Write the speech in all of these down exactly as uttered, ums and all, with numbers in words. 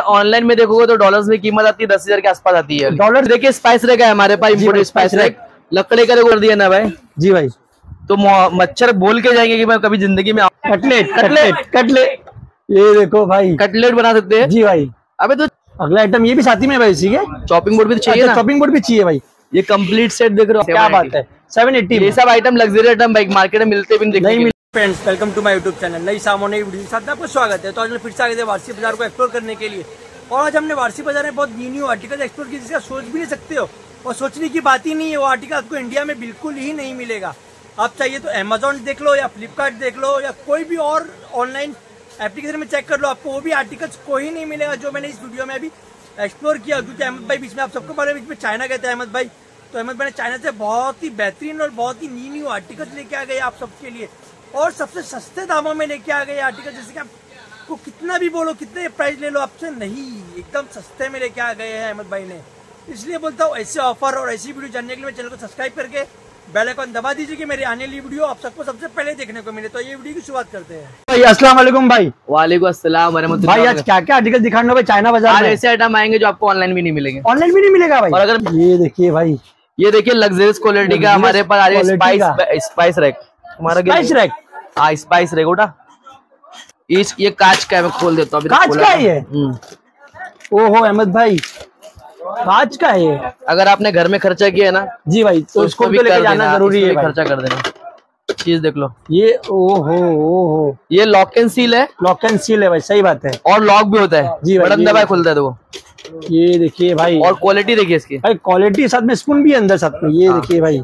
Online में देखोगे तो डॉलर्स में कीमत आती है दस हजार के आसपास आती है। डॉलर देखिए स्पाइस रैक है हमारे पास, इम्पोर्टेड स्पाइस रैक लकड़े का कर दिया ना भाई। जी भाई, तो मच्छर बोल के जाएंगे कि मैं कभी जिंदगी में कटलेट कटलेट कटलेट ये देखो भाई, कटलेट बना सकते हैं। जी भाई। अबे तो अगला आइटम ये भी साथ ही में भाई, इसी के चॉपिंग बोर्ड भी तो चाहिए ना? चॉपिंग बोर्ड भी चाहिए भाई। ये कंप्लीट सेट देख रहे हो, क्या बात है। सेवन एट्टी ये सब item luxury item bike market में मिलते भी नहीं मिलते। Friends, welcome to my YouTube channel. नई सामान नई वीडियो के साथ आपको स्वागत है। तो आज फिर से आ गए थे वारसी बाजार को एक्सप्लोर करने के लिए। और आज हमने वारसी बाजार में बहुत न्यू न्यू आर्टिकल एक्सप्लोर किए जिसका सोच भी नहीं सकते हो, और सोचने की बात ही नहीं है। वो आर्टिकल आपको इंडिया में बिल्कुल ही नहीं मिलेगा। आप चाहिए तो अमेजोन देख लो या फ्लिपकार्ट देख लो या कोई भी और ऑनलाइन एप्लीकेशन में चेक कर लो, आपको वो भी आर्टिकल्स कोई नहीं मिलेगा जो मैंने इस वीडियो में अभी एक्सप्लोर किया। क्योंकि अहमद भाई बीच में आप सबको पता है बीच में चाइना गए थे अहमद भाई, तो अहमद भाई ने चाइना से बहुत ही बेहतरीन और बहुत ही न्यू न्यू आर्टिकल्स लेके आ गए आप सबके लिए, और सबसे सस्ते दामों में लेके आ गए आर्टिकल। जैसे कि आपको कितना भी बोलो, कितने प्राइस ले लो, आपसे नहीं, एकदम सस्ते में लेके आ गए हैं अहमद भाई ने। इसलिए बोलता हूँ ऐसे ऑफर और ऐसी वीडियो जानने के लिए चैनल को सब्सक्राइब करके बेल आइकन दबा दीजिए कि मेरी आने वाली वीडियो आप सबको सबसे पहले देखने को मिले। तो ये वीडियो की शुरुआत करते हैं भाई। अस्सलाम वालेकुम भाई। वालेकुम अस्सलाम वरहमतुल्लाह। भाई आज क्या क्या आर्टिकल दिखाने भाई चाइना बाजार में? ऐसे आइटम आएंगे जो आपको ऑनलाइन भी नहीं मिलेंगे। ऑनलाइन भी नहीं मिलेगा भाई। और अगर ये देखिए भाई, ये देखिए लग्जरियस क्वालिटी का हमारे पास आ रहा है स्पाइस स्पाइस रैक। हमारा स्पाइस रैक, हाँ स्पाइस रैक उठा। इस ये कांच का है, मैं खोल देता हूँ। कांच का है ये? ओहो अहमद भाई, कांच का है ये। अगर आपने घर में खर्चा किया है ना जी भाई, तो इसको भी लेके जाना जरूरी है, खर्चा कर देना। चीज देख लो ये, ओहो ओहो, ये लॉक एंड सील है। लॉक एंड सील है भाई, सही बात है। और लॉक भी होता है जी, बटन दबाए खुलता है। तो ये देखिए भाई, और क्वालिटी देखिए इसकी भाई, क्वालिटी साथ में स्पून भी अंदर साथ में। ये देखिए भाई,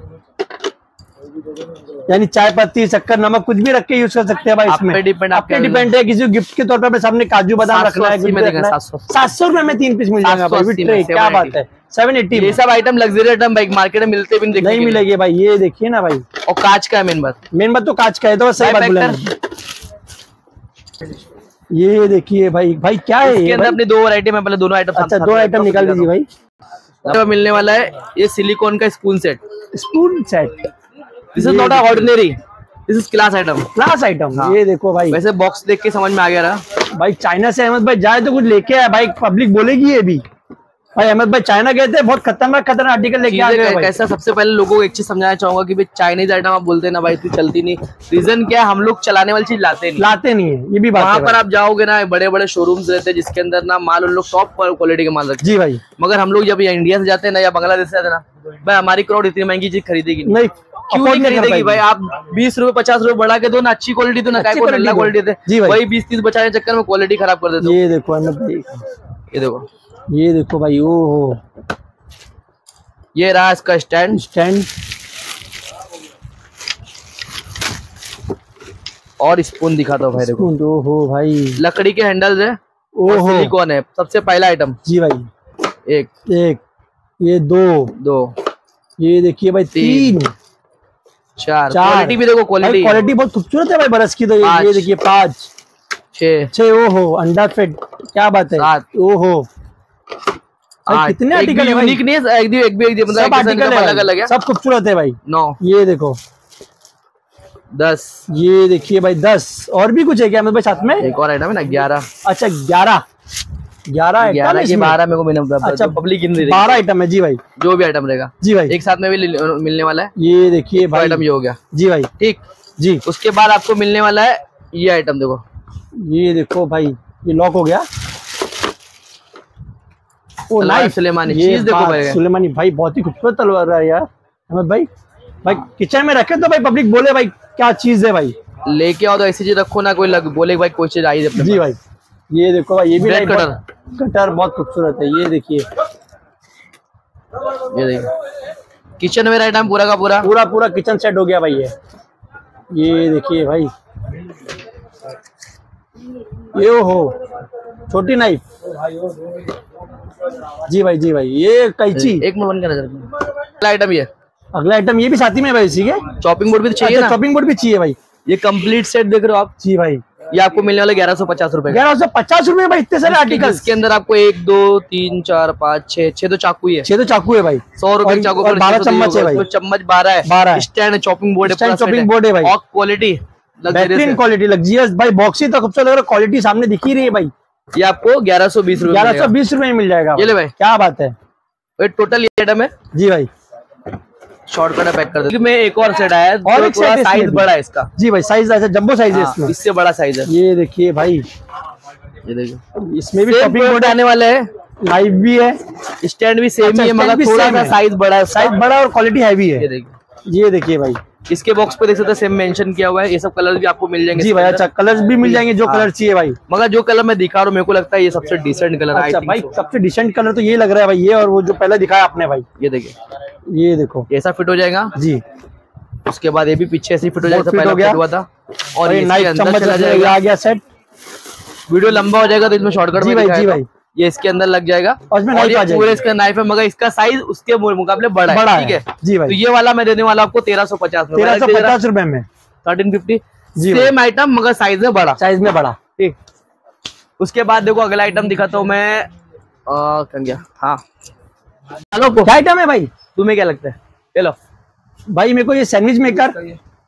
यानी चाय पत्ती शक्कर नमक कुछ भी रख के यूज कर सकते हैं भाई। इसमें डिपेंड आपके डिपेंड है। किसी गिफ्ट के तौर पर सामने काजू बादाम रखना है, सात सौ रुपए में तीन पीस मिल जाएगा भाई। क्या बात है, सेवन एट्टी। ये सब item luxury item bike market में मिलते भी नहीं मिलेगी भाई। ये देखिए ना भाई, और कांच का है मेन बात। मेन बात तो कांच का है, तो सही बात बोला। ये देखिए भाई, भाई क्या है इसके अंदर अपनी दो वैरायटी में, पहले दोनों आइटम। अच्छा, दो आइटम निकाल दीजिए भाई। मिलने वाला है ये सिलिकॉन का spoon set. Spoon set, this is not a ordinary, this is class item. Class item. ये देखो भाई, वैसे बॉक्स देख के समझ में आ गया रहा भाई। चाइना से अहमद भाई जाए तो कुछ लेके आया भाई, पब्लिक बोलेगी ये भी भाई। अहमद भाई चाइना गए थे, बहुत खतरनाक खतरनाक आर्टिकल लेके आ गए। कैसा, सबसे पहले लोगों को एक चीज समझाना चाहूंगा कि भाई चाइनीज आइटम आप बोलते हैं ना भाई, तू चलती नहीं। रीजन क्या है, हम लोग चलाने वाली चीज लाते नहीं लाते नहीं है, ये भी बात है। वहाँ पर आप जाओगे ना, बड़े बड़े शोरूम्स रहते हैं जिसके अंदर ना माल उन लोग टॉप क्वालिटी के माल रखते हैं जी भाई। मगर हम लोग जब इंडिया से जाते हैं ना या बांग्लादेश से जाते हैं ना भाई, हमारी क्राउड इतनी महंगी चीज खरीदेगी नहीं। क्यों नहीं खरीदेगी भाई? आप बीस रुपए पचास रुपए बढ़ा के दो ना, अच्छी क्वालिटी दो ना, नल्ला क्वालिटी दे। वही बीस तीस बचाने चक्कर में क्वालिटी खराब कर देते। ये देखो अहमद भाई, ये देखो, ये देखो भाई, ओहो। ये रहा इसका स्टैंड स्टैंड और स्पून दिखाता हूँ भाई। देखो, ओहो भाई, लकड़ी के हैंडल्स है, ओहो, सिलिकॉन है। सबसे पहला आइटम जी भाई। एक एक ये दो दो ये देखिए भाई, तीन चार। क्वालिटी भी देखो, क्वालिटी क्वालिटी बहुत खूबसूरत है भाई बरस की। तो ये देखिए, पाँच छह छह ओहो, अंडा फिट, क्या बात है। सात ओहो, कितने आर्टिकल है भाई। यूनिक नहीं है, एक भी एक भी एक भी सब आर्टिकल अलग अलग है, सब खूबसूरत है भाई। नौ, ये देखो, दस, ये देखिए भाई, दस। और भी कुछ है क्या भाई साथ में? एक और आइटम है ना, ग्यारह। अच्छा, ग्यारह ग्यारह ग्यारह की बारह मेरे को मिलने। अच्छा, पब्लिक बारह आइटम है जी भाई। जो भी आइटम रहेगा जी भाई, एक साथ में भी मिलने वाला है। ये देखिए भाई, आइटम ये हो गया जी भाई। ठीक जी। उसके बाद आपको मिलने वाला है ये आइटम। देखो, ये देखो भाई, ये लॉक हो गया। ओ नाइफ सुलेमानी, चीज देखो भाई, सुलेमानी भाई, बहुत ही खूबसूरत तलवार है यार अहमद भाई। भाई किचन में रखे तो भाई पब्लिक बोले भाई क्या चीज है भाई। लेके आओ तो ऐसी चीज रखो ना, कोई लग, बोले भाई कोई चीज आई है जी भाई। ये देखो भाई, ये भी कटर कटर बहुत खूबसूरत है। ये देखिए, ये देखिए, किचन वेयर आइटम पूरा का पूरा पूरा पूरा किचन सेट हो गया भाई। ये ये देखिए भाई, ये हो छोटी नाइफ जी भाई। जी भाई, ये कैंची, एक मिनट बंद करना। अगला आइटम ये अगला आइटम ये भी साथ ही में भाई इसी के। चॉपिंग बोर्ड भी तो चाहिए ना? चॉपिंग बोर्ड भी चाहिए भाई। ये कंप्लीट सेट देख रहे हो आप जी भाई। ये आपको मिलने वाला ग्यारह सौ पचास रुपए। ग्यारह सौ पचास रुपए भाई, इतने सारे आर्टिकल। इसके अंदर आपको एक दो तीन चार पाँच छह छह तो चाकू है। छह तो चाकू है भाई। सौ रुपए चाकू, बारह चम्मच है भाई। चम्मच बारह है, बारह। स्टैंड है, चॉपिंग बोर्ड है, चॉपिंग बोर्ड है भाई। क्वालिटी बेहतरीन क्वालिटी, लग्जरियस भाई। बॉक्स ही तो खूबसूरत लग रहा है, क्वालिटी सामने दिख ही रही है भाई। ये आपको ग्यारह सौ बीस रुपए ग्यारह सौ बीस रुपए में मिल जाएगा। ये ले भाई, क्या बात है। ये टोटल ये आइटम है जी भाई। शॉर्टकट पैक कर दो। में एक और सेट आया है और एक थोड़ा साइज बड़ा है इसका। जी भाई, साइज ऐसा जंबो साइज है इसमें, इससे बड़ा साइज है। ये देखिए भाई, ये देखिए इसमें भी टॉपिंग मोड आने वाले है, लाइव भी है, स्टैंड भी सेम अच्छा, ही है मगर थोड़ा सा साइज बड़ा है, साइज बड़ा और क्वालिटी हैवी है। ये देखिए, ये देखिए भाई, इसके बॉक्स पे देख सकते हैं सेम मेंशन किया हुआ है। ये सब कलर भी आपको मिल जाएंगे जी भाई। अच्छा, कलर्स भी मिल जाएंगे जो कलर चाहिए भाई। मगर जो कलर मैं दिखा रहा हूँ मेरे को लगता है ये सबसे डिसेंट कलर है। अच्छा भाई, सबसे डिसेंट कलर तो ये लग रहा है भाई, ये और वो जो पहले दिखाया आपने भाई। ये देखिए, ये देखो ऐसा फिट हो जाएगा जी। उसके बाद ये भी पीछे ऐसे फिट हो जाएगा, पहले फिट हुआ था। और ये नाइफ चम्मच चला जाएगा, आ गया सेट। वीडियो लंबा हो जाएगा तो इसमें शॉर्टकट जी भाई, जी भाई। ये इसके अंदर लग जाएगा और इसमें नाइफ आ जाएगा, पूरे इसका नाइफ है मगर इसका साइज उसके मुकाबले बड़ा है, बड़ा ठीक है जी भाई। तो ये वाला मैं देने वाला आपको तेरह सौ पचास में, तेरह सौ पचास रुपए में, थर्टीन फिफ्टी जी। सेम आइटम मगर साइज में बड़ा, साइज में बड़ा, ठीक। उसके बाद देखो अगला आइटम दिखाता हूँ मैं, कहाँ गया, हाँ हेलो, क्या आइटम है भाई? तुम्हें क्या लगता है? ये लो भाई, मेरे को ये सैंडविच मेकर,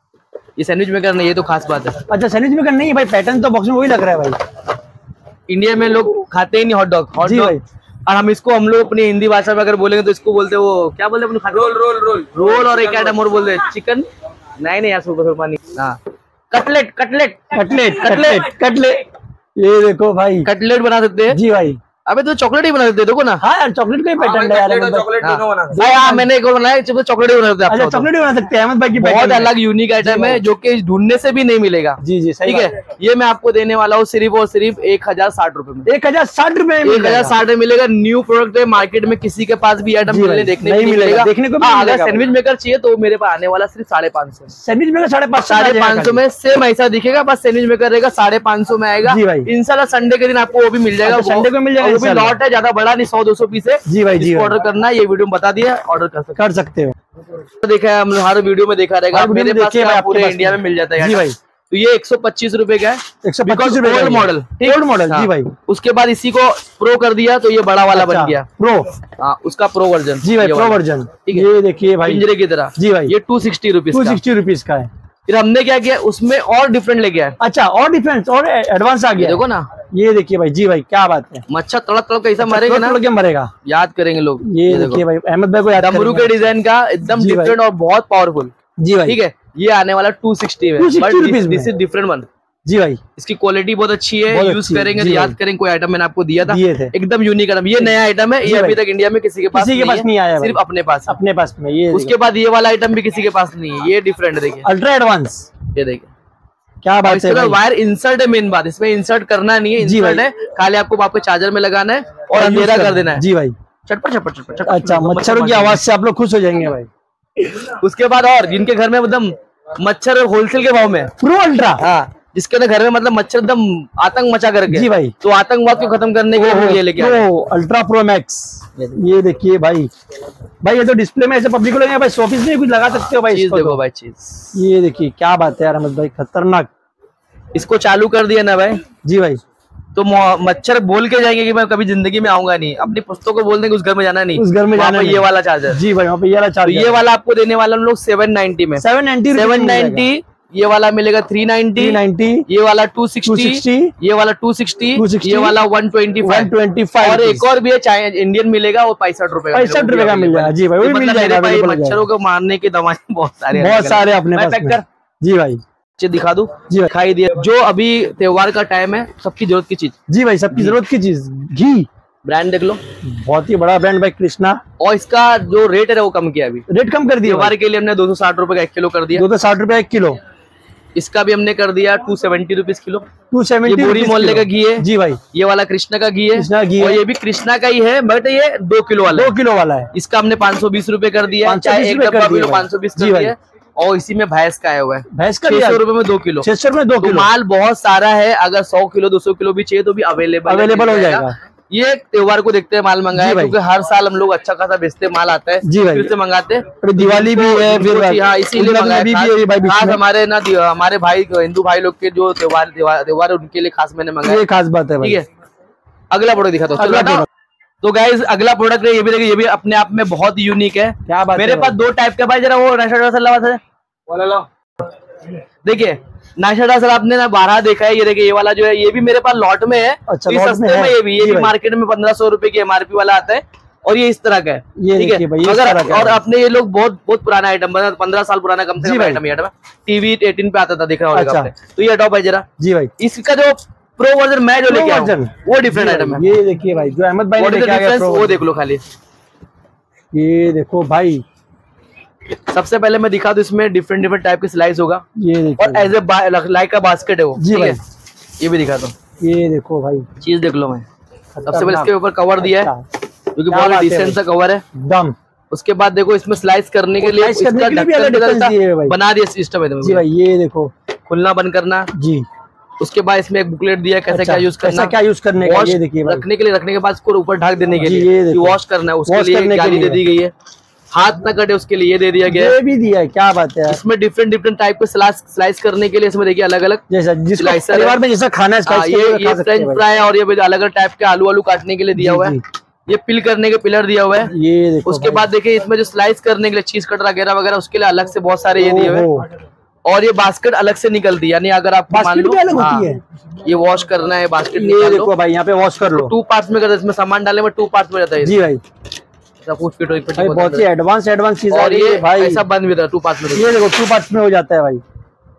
ये सैंडविच मेकर नहीं, ये तो खास बात है। अच्छा, सैंडविच मेकर नहीं है भाई, पैटर्न तो बॉक्स में वही लग रहा है भाई। इंडिया में लोग खाते ही नहीं हॉट डॉग, हॉट जी डॉग। भाई। और हम इसको हम लोग अपनी हिंदी भाषा में अगर बोलेंगे तो इसको बोलते वो क्या बोलते हैं, रोल रोल रोल रोल और एक आइटम और बोलते चिकन, नहीं नहीं यार सुपर सुपर नहीं, हाँ cutlet cutlet cutlet cutlet cutlet. ये देखो भाई, कटलेट बना सकते हैं जी भाई। अबे तो चॉकलेट ही बना सकते हैं, देखो ना। हाँ यार, चॉकलेट का ही पैटर्न है यार, चॉकलेट दोनों बना सकते हैं। हाँ मैंने एक और बनाया, चॉकलेट ही बना सकते हैं। अच्छा, चॉकलेट ही बना सकते हैं। अहमद भाई की बहुत अलग यूनिक आइटम है जो कि ढूंढने से भी नहीं मिलेगा। जी जी, सही ठीक है। ये मैं आपको देने वाला हूँ सिर्फ और सिर्फ एक हजार साठ रुपए में। एक हजार साठ रुपए में एक हजार साठ में मिलेगा। न्यू प्रोडक्ट है, मार्केट में किसी के पास भी आइटम मिलने देखने नहीं मिलेगा, देखने को। अगर सैंडविच मेकर चाहिए तो मेरे पास आने वाला सिर्फ साढ़े पाँच सौ सैंडविच मेकर, साढ़े पाँच साढ़े पाँच सौ में सेम ऐसा दिखेगा, बस सैंडविच मेकर रहेगा साढ़े पाँच सौ में आएगा। जी भाई। इंशाल्लाह संडे के दिन आपको वो भी मिल जाएगा, संडे को मिल जाएगा। वो भी लॉट है, ज्यादा बड़ा नहीं, सौ दो सौ पीस है। जी भाई, जी ऑर्डर करना है, ये वीडियो में बता दिया, ऑर्डर कर सकते कर सकते हो। देखा है हम हर वीडियो में देखा रहेगा, मेरे पास पूरे इंडिया में मिल जाता है। जी भाई। तो ये एक सौ पच्चीस रुपए का है, एक सौ पच्चीस रुपए ओल्ड मॉडल, ओल्ड मॉडल। जी भाई। उसके बाद इसी को प्रो कर दिया तो ये बड़ा वाला बन गया प्रो। हाँ, उसका प्रो वर्जन। जी भाई, प्रो वर्जन। ठीक है, ये देखिए भाई, पिंजरे की तरह। जी भाई। ये two sixty rupees two sixty rupees का है। फिर हमने क्या किया, उसमें और डिफरेंट लेके आए। अच्छा, और डिफरेंस और एडवांस आ गया, देखो ना। ये देखिए भाई, जी भाई, क्या बात है। मच्छर तड़प तड़प कैसा मरेगा ना, के मरेगा, याद करेंगे लोग। ये देखिए भाई, अहमद भाई को याद डमरू के डिजाइन का एकदम डिफरेंट और बहुत पावरफुल। जी भाई। ठीक है, ये आने वाला टू सिक्सटी में, दिस इज डिफरेंट वन। जी भाई। इसकी क्वालिटी बहुत अच्छी है, यूज करेंगे तो याद करेंगे। कोई आइटम मैंने आपको दिया था, एकदम यूनिक आइटम। ये नया आइटम है, ये अभी तक इंडिया में किसी के पास किसी के पास नहीं आया, सिर्फ अपने पास अपने पास में। ये उसके बाद ये वाला आइटम भी किसी के पास नहीं है, ये डिफरेंट। देखिए, अल्ट्रा एडवांस। ये देखिए क्या बात है। वायर इंसर्ट है, मेन बात इसमें इंसर्ट करना नहीं है, इंसर्ट है खाली आपको आपके चार्जर में लगाना है और अंधेरा कर देना है। जी भाई। चटपट चटपट चटपट। अच्छा, मच्छरों की आवाज से आप लोग खुश हो जाएंगे भाई। उसके बाद और जिनके घर में एकदम मच्छर होलसेल के भाव में, प्रो अल्ट्रा। हाँ, जिसके घर में मतलब मच्छर एकदम आतंक मचा करके। जी भाई। तो आतंकवाद को खत्म करने के लिए ये लेके आए अल्ट्रा प्रो मैक्स। ये देखिए भाई, भाई ये तो डिस्प्ले में ऐसे पब्लिक को लगेगा भाई, शोपीस में कुछ लगा सकते हो भाई। चीज देखो भाई, चीज ये देखिए, क्या बात है यार अहमद भाई, खतरनाक। इसको चालू कर दिया ना भाई। जी भाई। तो मच्छर बोल के जाएंगे कि मैं कभी जिंदगी में आऊंगा नहीं, अपनी पुस्तकों को बोल देंगे उस घर में जाना नहीं, उस घर में जाना नहीं। ये वाला चार्जर। जी भाई, वहाँ पे ये वाला चार्जर। ये वाला आपको देने वाला हम लोग सेवन नाइनटी में, सेवन नाइनटी सेवन नाइनटी। ये वाला मिलेगा थ्री नाइनटी नाइनटी। ये वाला टू सिक्सटी, ये वाला टू सिक्सटी, ये वाला वन ट्वेंटी फाइव। और एक और भी है इंडियन मिलेगा, वो पैंसठ रुपए पैंसठ रुपए का मिल जाएगा। जी भाई, मिल जाएगा। मच्छरों को मारने की दवाएं बहुत सारे बहुत सारे अपने पास। जी भाई, दिखा दूं? जी दिखाई दिया। जो अभी त्योहार का टाइम है, सबकी जरूरत की चीज। जी भाई, सबकी जरूरत की चीज। घी ब्रांड देख लो, बहुत ही बड़ा ब्रांड भाई, कृष्णा। और इसका जो रेट है वो कम किया, अभी रेट कम कर दिया। त्योहार के लिए हमने दो सौ साठ रुपए का एक किलो कर दिया। दो सौ साठ रुपए एक किलो। इसका भी हमने कर दिया two seventy rupees kilo. Two seventy बोरी मोहल्ले का घी है। जी भाई। ये वाला कृष्णा का घी है। कृष्णा घी और ये भी कृष्णा का ही है, बट ये दो किलो वाला दो किलो वाला है। इसका हमने पाँच सौ बीस रुपए कर दिया, चाहे एक डब्बा भी लो पाँच सौ बीस कर दिया। और इसी में भैंस का आया हुआ है, भैंस का छह सौ रुपए में दो किलो। छह सौ रुपए में दो किलो। माल बहुत सारा है, अगर सौ किलो दो सौ किलो भी चाहिए तो भी अवेलेबल अवेलेबल हो जाएगा। ये त्योहार को देखते हैं माल मंगाया, क्योंकि हर साल हम लोग अच्छा खासा बेचते माल आता है, जी भाई, फिर से मंगाते हैं। दिवाली भी है, फिर हाँ इसीलिए मंगाया खास हमारे ना हमारे भाई हिंदू भाई लोग के जो त्योहार त्योहार उनके लिए खास मैंने मंगाया। खास बात है, ठीक है। अगला प्रोडक्ट दिखाता हूँ। तो गाइज अगला प्रोडक्ट है, ये भी देखिए, ये भी अपने आप में बहुत यूनिक है। क्या बात मेरे पास दो टाइप का भाई, जरा वो देखिए नाशाडा सर आपने ना बारह देखा है, ये देखिए ये वाला जो है ये भी मेरे पास लॉट में है। अच्छा, ये सस्ते में, में ये भी ये भी मार्केट में पंद्रह सौ रुपए की एमआरपी वाला आता है और ये इस तरह का है। ठीक है अगर और अपने ये लोग बहुत बहुत पुराना आइटम बना, पंद्रह साल पुराना कम से कम आइटम ये टीवी एटीन पे आता था, देख रहा होगा आपने। तो ये हटाओ भाई जरा जी भाई, इसका जो प्रो वर्जन मैं जो लेके आया वो डिफरेंट आइटम है। ये देखिए भाई जो अहमद भाई ने लेके आया वो देख लो खाली, ये देखो भाई। सबसे पहले मैं दिखा दूं इसमें डिफरेंट डिफरेंट टाइप के स्लाइस होगा, ये और एज ए लाइक का बास्केट है वो जी भाई। ये भी दिखा दो, ये देखो भाई चीज देख लो। मैं सबसे पहले इसके ऊपर कवर दिया है क्योंकि बहुत डिसेंट सा कवर है दम। उसके बाद देखो इसमें स्लाइस करने के लिए इसका ढक्कन बना दिया सिस्टम है जी भाई। ये देखो खुलना बंद करना जी। उसके बाद इसमें एक बुकलेट दिया है कैसे क्या यूज करना, क्या यूज करने का, ये देखिए रखने के लिए, रखने के बाद इसको ऊपर ढक देने के लिए वॉश करना है उसके लिए गाली दे दी गई है, हाथ न कटे उसके लिए ये दे दिया गया, ये भी दिया है। क्या बात है। इसमें डिफरेंट डिफरेंट टाइप के स्लाइस स्लाइस करने के लिए इसमें देखिए अलग अलग जैसा जिस परिवार में जैसा खाना है ये ये फ्रेंच फ्राई और ये अलग अलग टाइप के आलू आलू काटने के लिए दिया हुआ है। ये पिल करने के पिलर दिया हुआ है। ये देखो उसके बाद देखिए इसमें जो स्लाइस करने के लिए चीज कटर वगैरह वगैरह उसके लिए अलग से बहुत सारे ये दिए हुए हैं। और ये बास्केट अलग से निकलती है, यानी अगर आप मान लो अलग होती है ये वॉश करना है बास्केट, ये देखो भाई यहाँ पे वॉश कर लो। टू पार्ट्स में करते हैं, इसमें सामान डालने में टू पार्ट्स में रहता है जी भाई। कुछ फिट भाई बहुत ही एडवांस एडवांस चीज और ये भाई ऐसा बंद भी था टू पार्ट्स में। ये देखो टू पार्ट्स में हो जाता है भाई,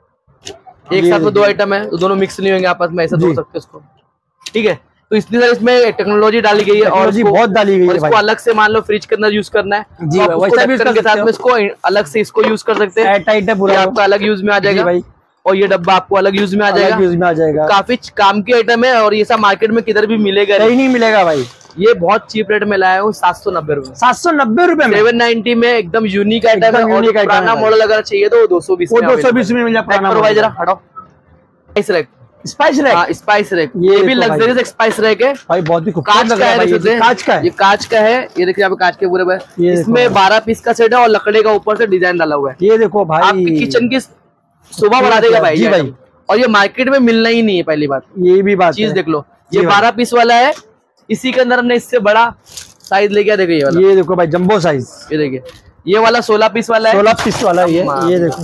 एक साथ में दो आइटम है तो दोनों मिक्स नहीं होंगे आपस में, ऐसा धो सकते हैं उसको। ठीक है तो इतनी सारी इसमें टेक्नोलॉजी डाली गई है और बहुत डाली गई है। इसको अलग से मान लो फ्रिज के अंदर यूज करना है जी, वैसा भी के साथ में इसको अलग से इसको यूज कर सकते हैं। टाइट है पूरा, आपका अलग यूज में आ जाएगा भाई। और ये डब्बा आपको अलग यूज में आ जाएगा, यूज में आ जाएगा। काफी काम की आइटम है और ये सब मार्केट में किधर भी मिलेगा कहीं नहीं मिलेगा भाई। ये बहुत चीप रेट में लाया हूँ, सात सौ नब्बे रूपये सात सौ नब्बे रूपये में सेवन नाइनटी में एकदम यूनिक आइटम है। और पुराना मॉडल अगर चाहिए तो दो सौ बीस दो सौ बीस में मिल जाए। जरा हटाओ स्पाइस रैक, स्पाइस रैक, हाँ स्पाइस रैक, ये भी लग्जरियस एक स्पाइस रैक है भाई, बहुत ही कांच का है, कांच का है, ये कांच का है। ये देखिए यहाँ पे कांच के पूरे इसमें बारह पीस का सेट है और लकड़े का ऊपर से डिजाइन डाला हुआ है। ये देखो भाई आपकी किचन की शोभा बढ़ा देगा भाई जी भाई। और ये मार्केट में मिलना ही नहीं है पहली बात, ये भी बात चीज देख लो। ये बारह पीस वाला है, इसी के अंदर हमने इससे बड़ा साइज लेके देखो ये वाला, ये देखो भाई जंबो साइज। ये देखिए ये वाला सोलह पीस वाला है, सोलह पीस वाला है ये देखो,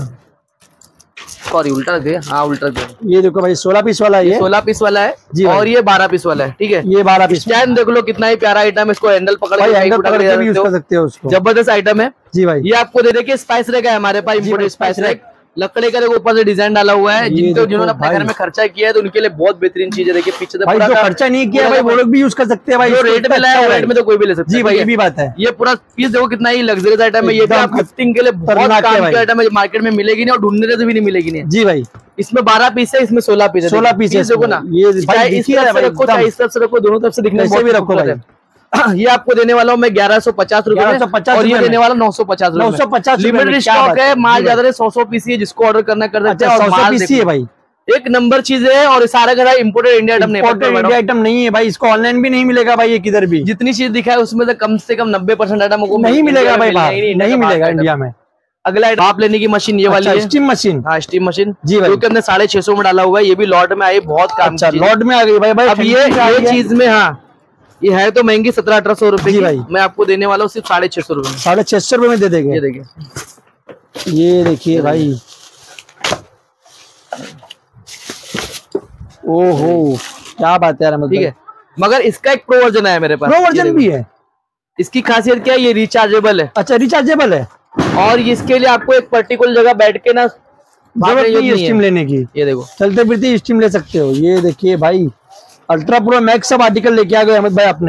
सॉरी उल्टा रख दिया, हाँ उल्टा रख दिया। ये देखो भाई सोलह पीस वाला है, ये सोलह पीस वाला है जी। और ये बारह पीस वाला है। ठीक है ये बारह पीस स्टैंड देख लो कितना ही प्यारा आइटम है, इसको हैंडल पकड़ के यूज कर सकते हो उसको, जबरदस्त आइटम है जी भाई। ये आपको दे देखिए स्पाइस रैक है हमारे पास, इम्पोर्टेड स्पाइस रैक, लकड़े का ऊपर से डिजाइन डाला हुआ है। जिनको जिन्होंने अपने घर में खर्चा किया है तो उनके लिए बहुत बेहतरीन चीज है। देखिए पीछे भाई जो खर्चा नहीं किया भाई वो लोग भी यूज कर सकते हैं भाई, जो रेट में लाया रेट में तो कोई भी ले सकता है जी भाई। ये भी बात है। ये पूरा पीस देखो कितना ही लग्जरियस आइटम है, ये भी आप गिफ्टिंग के लिए बहुत काम की आइटम है, मार्केट में मिलेगी नहीं और ढूंढने से भी नहीं मिलेगी नहीं जी भाई। इसमें बारह पीस है, इसमें सोलह पीस है, सोलह पीस देखो ना। ये इस तरफ से रखो चाहे इस तरफ से रखो, दोनों तरफ से दिखने से भी रखो भाई। ये आपको देने वाला हूँ मैं ग्यारह सौ पचास रूपये और ये देने वाला नौ सौ पचास नौ सौ पचास लिमिटेड स्टॉक है, माल ज्यादा सौ सौ पीस है, जिसको ऑर्डर करना कर सकते हैं। सौ पीस है भाई, एक नंबर चीज है। और सारा का इम्पोर्टेड इंडिया आइटम नहीं, इंडिया आइटम नहीं है भाई, इसको ऑनलाइन भी नहीं मिलेगा भाई। ये किधर भी जितनी चीज दिखाए उसमें से कम से कम नब्बे परसेंट आइटम को नहीं मिलेगा भाई, नहीं मिलेगा इंडिया में। अगला भाप लेने की मशीन ये वाली है, स्टीम मशीन, हाँ स्टीम मशीन जी भाई, क्योंकि हमने साढ़े छह सौ में डाला हुआ है। ये भी लॉट में आई, बहुत काम लॉट में आ गई भाई भाई। अब ये ये चीज में हाँ ये है तो महंगी सत्रह अठारह सौ रुपए की भाई, मैं आपको देने वाला हूँ सिर्फ साढ़े छह सौ रुपए में, साढ़े छह सौ रुपए में दे देंगे। ये देखिए ये देखिए भाई, ओहो क्या बात है यार। ठीक है मगर इसका एक प्रो वर्जन है मेरे पास, प्रो वर्जन भी है। इसकी खासियत क्या है, ये रिचार्जेबल है। अच्छा रिचार्जेबल है और इसके लिए आपको एक पर्टिकुलर जगह बैठ के ना स्टीम लेने की, ये देखो चलते फिरते स्टीम ले सकते हो। ये देखिए भाई अल्ट्रा प्रो मैक्स सब आर्टिकल लेके आ गए अहमद भाई अपने।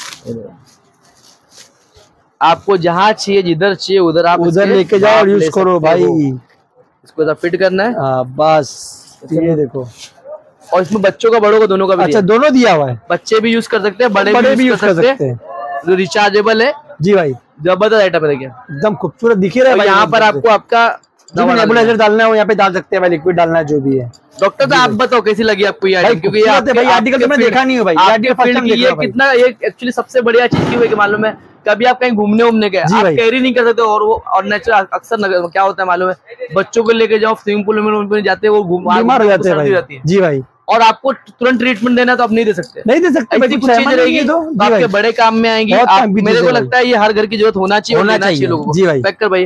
आपको जहाँ चाहिए जिधर चाहिए उधर आप उधर लेके जाओ और यूज करो भाई। इसको इधर फिट करना है आ, बस ये देखो। और इसमें बच्चों का बड़ों का दोनों का भी, अच्छा दोनों दिया हुआ है, बच्चे भी यूज कर सकते हैं बड़े, बड़े भी यूज कर सकते हैं। जो रिचार्जेबल है जी भाई, जबरदस्त आइटम है। देखिए एकदम खूबसूरत दिख रहा है। यहाँ पर आपको आपका नेबुलाइजर डालना है, यहाँ पे डाल सकते हैं भाई, लिक्विड डालना है जो भी है। डॉक्टर तो आप बताओ कैसी लगी आपको ये आइटम, क्योंकि ये भाई आर्टिकल मैंने देखा नहीं है भाई, ये कितना ये एक्चुअली सबसे बढ़िया चीज की हुई मालूम है। कभी आप कहीं घूमने उमने गए, आप कैरी नहीं कर सकते और वो और नेचुरल अक्सर क्या होता है मालूम है, बच्चों को लेके जाओ स्विमिंग पूल में जाते हैं वो बीमार हो जाते हैं जी भाई, और आपको तुरंत ट्रीटमेंट देना तो आप नहीं दे सकते, नहीं दे सकते। ऐसी कुछ चीज रहेगी तो आपके बड़े काम में आएंगी। मेरे को लगता है ये हर घर की जरूरत होना चाहिए, होना चाहिए लोगों को। पैक कर भाई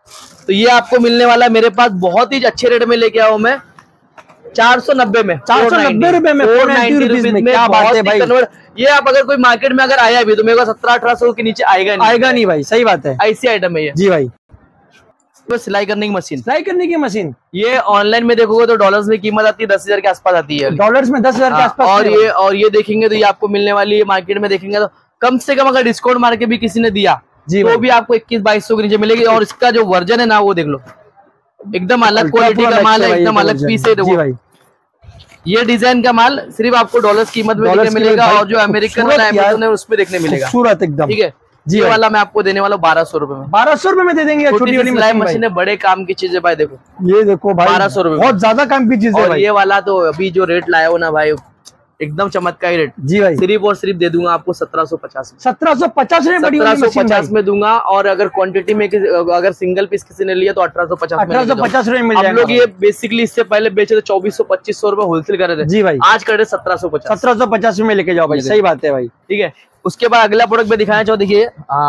तो ये आपको मिलने वाला है मेरे पास बहुत ही अच्छे रेट में लेके आया हूँ मैं, चार सौ नब्बे में, चार सौ नब्बे रुपए में, फोर नाइनटी रुपीज में। क्या बात है भाई। ये आप अगर कोई मार्केट में अगर आया भी तो मेरे को सत्रह अठारह सौ के नीचे आएगा नहीं, आएगा नहीं भाई, सही बात है। ऐसी आइटम है ये जी भाई। सिलाई करने की मशीन, सिलाई करने की मशीन, ये ऑनलाइन में देखोगे तो डॉलर्स में कीमत आती है दस हजार के आसपास आती है, डॉलर्स में दस हजार के आसपास। और ये और ये देखेंगे तो ये आपको मिलने वाली है मार्केट में देखेंगे तो कम से कम अगर डिस्काउंट मार के भी किसी ने दिया जी तो भी आपको इक्कीस बाईस सौ के नीचे मिलेगी। और इसका जो वर्जन है ना वो देख लो, एकदम अलग क्वालिटी का माल है, एकदम अलग पीस है। देखो भाई ये डिजाइन का माल सिर्फ आपको डॉलर्स कीमत में देखने मिलेगा, और जो अमेरिकन वाला अमेज़न है उसमें देखने मिलेगा सूरत एकदम, ठीक है। ये वाला मैं आपको देने वाला बारह सौ रुपए में, बारह सौ रुपए में दे देंगे। छोटी वाली सिलाई मशीन है, बड़े काम की चीज है भाई। देखो ये देखो भाई, बारह सौ रुपए बहुत ज्यादा काम की चीज है भाई। ये वाला तो अभी जो रेट लाया हो ना भाई, एकदम चमत्कारी रेट जी भाई। सिर्फ और सिर्फ दे दूंगा आपको सत्रह सौ पचास सत्रह सौ पचास में सत्रह सौ पचास में दूंगा। और अगर क्वांटिटी में अगर सिंगल पीस किसी ने लिया तो अठारह सौ पचास अठारह सौ पचास रुपए मिल जाएगा। हम लोग ये बेसिकली इससे पहले बेचे थे चौबीस सौ पच्चीस सौ रुपए होलसेल कर रहे थे जी भाई, आज कर रहे सत्रह सौ पचास सत्रह सौ पचास में लेके जाओ भाई, सही बात है भाई, ठीक है। उसके बाद अगला प्रोडक्ट में दिखाना चाहो, देखिए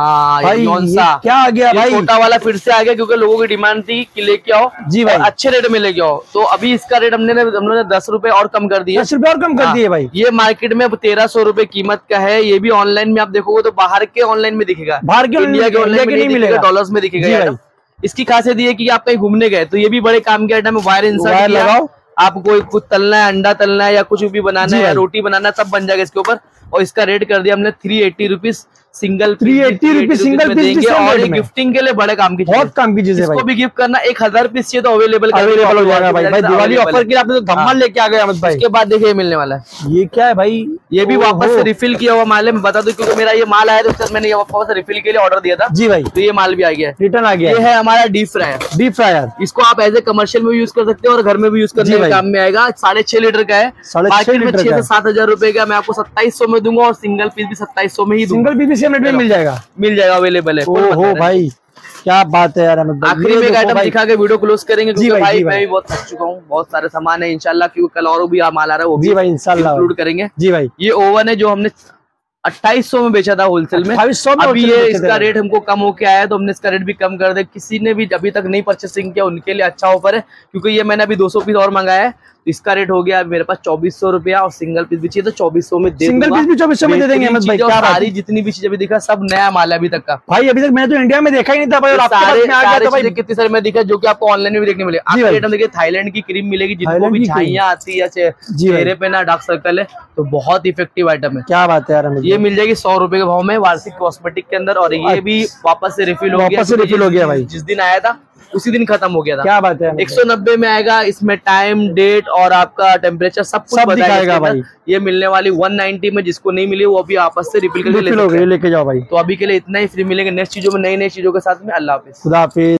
क्या आ गया भाई, छोटा वाला फिर से आ गया क्योंकि लोगों की डिमांड थी कि लेके आओ जी भाई, अच्छे रेट में लेके आओ। तो अभी इसका रेट हमने हम लोगों ने दस रुपए और कम कर दिए, दस रुपए और कम कर दिए भाई। ये मार्केट में तेरह सौ रुपए कीमत का है, ये भी ऑनलाइन में आप देखोगे तो बाहर के ऑनलाइन में दिखेगा, बाहर के इंडिया के ऑनलाइन में नहीं मिलेगा, डॉलर्स में दिखेगा। इसकी खासियत ये कि आप कहीं घूमने गए तो ये भी बड़े काम के आइटम है, वायर इंसर्ट लगाओ, आप कोई कुछ तलना है, अंडा तलना है या कुछ भी बनाना है, रोटी बनाना है, सब बन जाएगा इसके ऊपर। और इसका रेट कर दिया हमने three eighty rupees single, three eighty rupees single देंगे। और ये गिफ्टिंग के लिए बड़े काम की, बहुत काम की चीज है। इसको भी गिफ्ट करना एक हजार पीस चाहिए तो अवेलेबल अवेलेबल हो जाएगा भाई। भाई दिवाली ऑफर के लिए आपने तो धमाल लेके आ गए अहमद भाई। इसके बाद देखिए मिलने वाला है, ये क्या है भाई, ये भी वापस से रिफिल किया हुआ माल है। मैं बता दूं क्योंकि मेरा ये माल आया तो मैंने वापस रिफिल के लिए ऑर्डर दिया था जी भाई, तो ये माल भी आ गया, रिटर्न आ गया। ये है हमारा डीप फ्रायर, डीप फ्रायर इसको आप एज ए कमर्शियल में यूज कर सकते हो और घर में भी यूज करने के काम में आएगा। साढ़े छह लीटर का है, मार्केट में छह से सात हजार रुपए का, मैं आपको सत्ताईस सौ में दूंगा और सिंगल पीस भी सत्ताईस सौ में ही, सिंगल पीस भी सेम रेट में मिल जाएगा, मिल जाएगा, अवेलेबल है। ओहो भाई क्या बात है यार। आखिरी में एक आइटम दिखा के वीडियो क्लोज करेंगे क्योंकि भाई, भाई मैं भी बहुत थक चुका हूँ, बहुत सारे सामान है इंशाल्लाह, क्योंकि कल और भी माल आ रहा है वो भी भाई इंशाल्लाह इंक्लूड करेंगे जी भाई। ये ओवन है जो हमने अट्ठाईस सौ में बेचा था होलसेल में, अभी ये इसका रेट हमको कम होके आया तो हमने इसका रेट भी कम कर दे। किसी ने भी अभी तक नहीं परचेसिंग किया उनके लिए अच्छा ऑफर है, क्योंकि ये मैंने अभी दो सौ पीस और मंगाया है तो इसका रेट हो गया मेरे पास चौबीस सौ रुपया, और सिंगल पीस भी चाहिए तो चौबीस सौ में दे सिंगल पीस भी चौबीस सौ में दे देंगे अहमद भाई। क्या सारी जितनी भी चीजें अभी दिखा सब नया माल है अभी तक का भाई, अभी तक मैंने तो इंडिया में देखा ही नहीं था भाई, और सारे सारे कितनी सारे में दिखा जो कि आपको ऑनलाइन में भी देखने मिलेगा। आपको आइटम देखिए, थाईलैंड की क्रीम मिलेगी जिनको भी झाइयां आती है, चेहरे पे ना डार्क सर्कल है, तो बहुत इफेक्टिव आइटम है। क्या बात है यार, ये मिल जाएगी सौ रुपए के भाव में वार्षिक कॉस्मेटिक के अंदर, और ये भी वापस से रिफिल हो गया, वापस से रिफिल हो गया भाई, जिस दिन आया था उसी दिन खत्म हो गया था। क्या बात है, एक सौ नब्बे में आएगा, इसमें टाइम डेट और आपका टेम्परेचर सब कुछ सब दिखाएगा भाई। ये मिलने वाली वन नाइनटी में, जिसको नहीं मिली वो अभी आपस से रिफिल करके ले लेके जाओ भाई। तो अभी के लिए इतना ही, फ्री मिलेंगे नेक्स्ट चीजों में नई नई चीजों के साथ में। अल्लाह हाफिज, खुदा हाफिज।